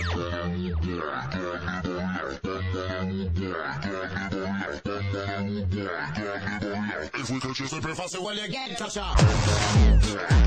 If we could choose the preface, well, you get touch up.